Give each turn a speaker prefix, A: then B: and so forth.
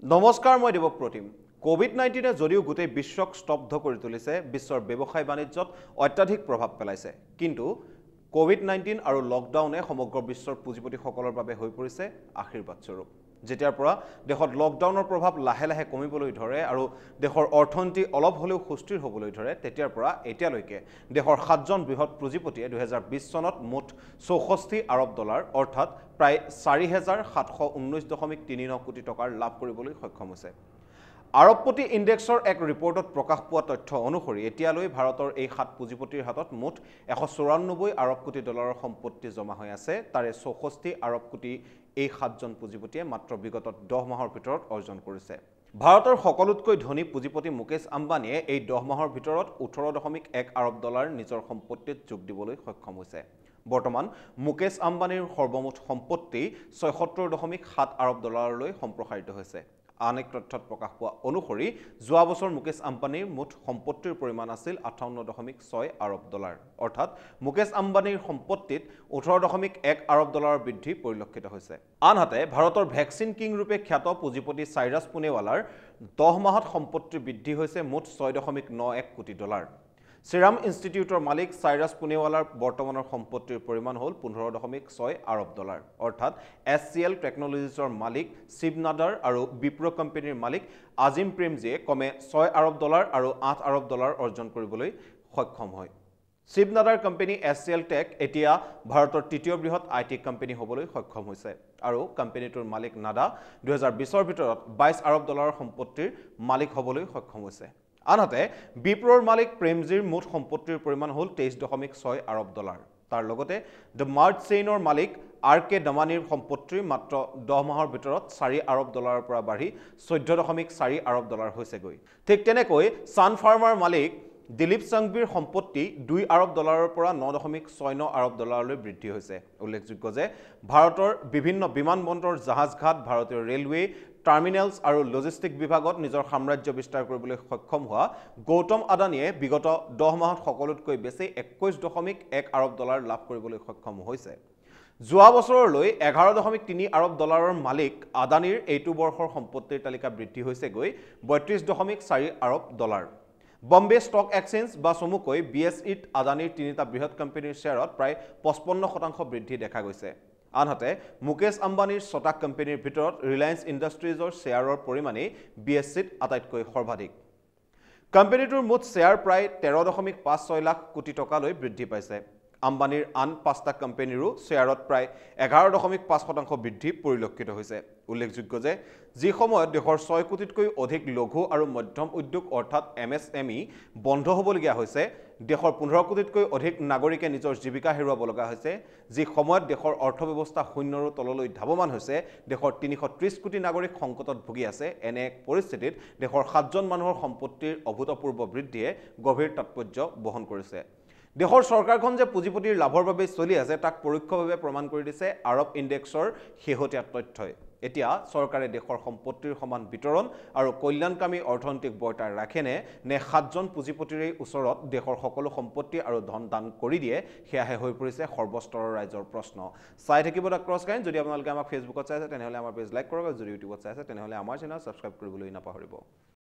A: নমস্কাৰ, মই দেৱপ্ৰতিম। কোভিড-19 যদিও গোটেই বিশ্বক স্তব্ধ কৰি তুলিছে, বিশ্বৰ ব্যৱসায় বাণিজ্যত অত্যাধিক প্ৰভাৱ পেলাইছে, কিন্তু কোভিড-19 আৰু লকডাউনে সমগ্ৰ বিশ্বৰ পুঁজিপতিসকলৰ বাবে হৈ পৰিছে আশীৰ্বাদ স্বৰূপ। যেতিয়াৰ পৰা দেশত লকডাউনৰ প্ৰভাৱ লাহে লাহে কমিবলৈ ধৰে আৰু দেশৰ অৰ্থনীতি অলপ হ'লেও সুস্থিৰ হ'বলৈ ধৰে, তেতিয়াৰ পৰা এতিয়ালৈকে দেশৰ 7জন বৃহৎ পুঁজিপতিয়ে 2020 চনত মুঠ $64 আৰব অৰ্থাৎ প্ৰায় 4,719.39 কোটি টকাৰ লাভ কৰিবলৈ সক্ষম হৈছে। আৰবপতি ইণ্ডেক্সৰ এক ৰিপৰ্টত প্ৰকাশ পোৱা তথ্য অনুসৰি এতিয়ালৈ ভাৰতৰ এই 7 পুঁজিপতিৰ হাতত মুঠ $194 আৰব কোটি সম্পত্তি জমা হৈ আছে। তাৰে 64 আৰব কোটি এই 7জন পুঁজিপতিয়ে মাত্ৰ বিগত 10 মাহৰ ভিতৰত অৰ্জন কৰিছে। ভাৰতৰ সকলোতকৈ ধনী পুঁজিপতি মুকেশ আম্বানীয়ে এই 10 মাহৰ ভিতৰত $18.1 আৰব নিজৰ সম্পত্তিত যোগ দিবলৈ সক্ষম হৈছে। বৰ্তমান মুকেশ আম্বানীৰ সৰ্বমুঠ সম্পত্তি $76.7 আৰব সম্প্ৰসাৰিত হৈছে। আন এক তথ্যত প্ৰকাশ পোৱা অনুসৰি যোৱা বছৰ মুকেশ আম্বানীৰ মুঠ সম্পত্তিৰ পৰিমাণ আছিল $58.6 আৰব, অৰ্থাৎ মুকেশ আম্বানীৰ সম্পত্তিত $18.1 আৰব বৃদ্ধি পৰিলক্ষিত হৈছে। আনহাতে ভাৰতৰ ভেকচিন কিং ৰূপে খ্যাত পুঁজিপতি চাইৰাছ পুনেৱালাৰ 10 মাহত সম্পত্তি বৃদ্ধি হৈছে মুঠ $6.91 কোটি। ছিৰাম ইনষ্টিটিউটৰ মালিক চাইৰাছ পুনেৱালাৰ বৰ্তমানৰ সম্পত্তিৰ পৰিমাণ হ'ল $15.6 আৰব, অৰ্থাৎ SCL টেকনলজিছৰ মালিক শিৱ নাদাৰ আৰু বিপ্ৰ কোম্পানীৰ মালিক আজিম প্ৰেমজীয়ে কমে $6 আৰব আৰু $8 আৰব অৰ্জন কৰিবলৈ সক্ষম হয়। Shiv Nadar company SCL tech এতিয়া ভাৰতৰ তৃতীয় বৃহৎ IT কোম্পানী হ'বলৈ সক্ষম হৈছে আৰু কোম্পানীটোৰ মালিক নাদা 2020ৰ ভিতৰত $22 আৰব সম্পত্তিৰ মালিক হ'বলৈ সক্ষম হৈছে। আনহাতে বিপ্ৰৰ মালিক প্ৰেমজীৰ মুঠ সম্পত্তিৰ পৰিমাণ হ'ল $23.6 আৰব। তাৰ লগতে দ্য মাৰ্ট চেইনৰ মালিক RK দমানীৰ সম্পত্তি মাত্ৰ 10 মাহৰ ভিতৰত $4 আৰব পৰা বাঢ়ি $14.4 আৰব হৈছেগৈ। ঠিক তেনেকৈ ছান ফাৰ্মাৰ মালিক দিলীপ সংঘভিৰ সম্পত্তি $2 আৰব পৰা $9.69 আৰব বৃদ্ধি হৈছে। উল্লেখযোগ্য যে ভাৰতৰ বিভিন্ন বিমানবন্দৰ, জাহাজঘাট, ভাৰতীয় ৰেলৱে, টাৰ্মিনেলছ আৰু লজিষ্টিক বিভাগত নিজৰ সাম্ৰাজ্য বিস্তাৰ কৰিবলৈ সক্ষম হোৱা গৌতম আদানীয়ে বিগত 10 মাহত সকলোতকৈ বেছি $21.1 আৰব লাভ কৰিবলৈ সক্ষম হৈছে। যোৱা বছৰলৈ $11.3 আৰব মালিক আদানীৰ এইটো বৰ্ষৰ সম্পত্তিৰ তালিকা বৃদ্ধি হৈছেগৈ $32.4 আৰব। বম্বে ষ্টক এক্সচেঞ্জ বা চমুকৈ BSEত আদানীৰ 3টা বৃহৎ কোম্পানীৰ শ্বেয়াৰত প্ৰায় 55% বৃদ্ধি দেখা গৈছে। আনহাতে মুকেশ আম্বানীৰ 6টা কোম্পানীৰ ভিতৰত ৰিলায়েন্স ইণ্ডাষ্ট্ৰিজৰ শ্বেয়াৰৰ পৰিমাণেই BSEত আটাইতকৈ সৰ্বাধিক। কোম্পানীটোৰ মুঠ শ্বেয়াৰ প্ৰায় $13.56 লাখ কোটি টকালৈ বৃদ্ধি পাইছে। আম্বানীৰ আন 5টা কোম্পানীৰো শ্বেয়াৰত প্ৰায় 11.5% বৃদ্ধি পৰিলক্ষিত হৈছে। উল্লেখযোগ্য যে যি সময়ত দেশৰ 6 কোটিতকৈ অধিক লঘু আৰু মধ্যম উদ্যোগ অৰ্থাৎ MSME বন্ধ হ'বলগীয়া হৈছে, দেশৰ 15 কোটিতকৈ অধিক নাগৰিকে নিজৰ জীৱিকা হেৰুৱাব লগা হৈছে, যি সময়ত দেশৰ অৰ্থব্যৱস্থা শূন্যৰো তললৈ ধাৱমান হৈছে, দেশৰ 330 কোটি নাগৰিক সংকটত ভুগি আছে, এনে এক পৰিস্থিতিত দেশৰ 7জন মানুহৰ সম্পত্তিৰ অভূতপূৰ্ব বৃদ্ধিয়ে গভীৰ তাৎপৰ্য বহন কৰিছে। দেশৰ চৰকাৰখন যে পুঁজিপতিৰ লাভৰ বাবে চলি আছে তাক পৰোক্ষভাৱে প্ৰমাণ কৰি দিছে আৰব ইণ্ডেক্সৰ শেহতীয়া তথ্যই। এতিয়া চৰকাৰে দেশৰ সম্পত্তিৰ সমান বিতৰণ আৰু কল্যাণকামী অৰ্থনৈতিক বৰ্তাই ৰাখেনে নে 7জন পুঁজিপতিৰে ওচৰত দেশৰ সকলো সম্পত্তি আৰু ধন দান কৰি দিয়ে, সেয়াহে হৈ পৰিছে সৰ্বস্তৰৰ ৰাইজৰ প্ৰশ্ন। চাই থাকিব দ্য ক্ৰছ কাইন। যদি আপোনালোকে আমাক ফেচবুকত চাই আছে তেনেহ'লে আমাৰ পেজ লাইক কৰক, আৰু যদি ইউটিউবত চাই আছে তেনেহ'লে আমাৰ চেনেল ছাবস্ক্ৰাইব কৰিবলৈ নাপাহৰিব।